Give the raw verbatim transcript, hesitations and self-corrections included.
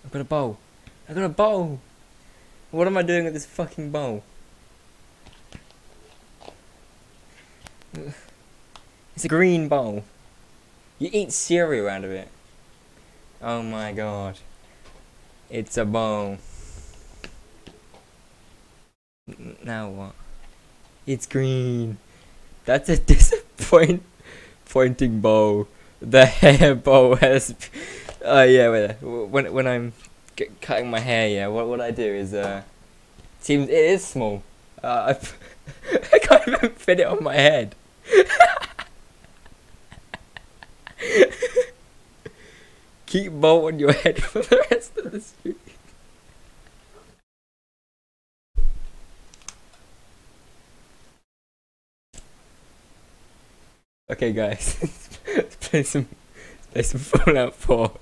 I've got a bowl. I got a bowl. What am I doing with this fucking bowl? It's a green bowl. You eat cereal out of it. Oh my god. It's a bowl. N now what? It's green. That's a disappoint pointing bowl. The hair bowl has. Oh uh, yeah, wait. When when I'm c cutting my hair, yeah. What what I do is uh, seems it is small. Uh, I I can't even fit it on my head. Keep bowl on your head for the rest of the street. Okay, guys, let's play some, let's play some Fallout four.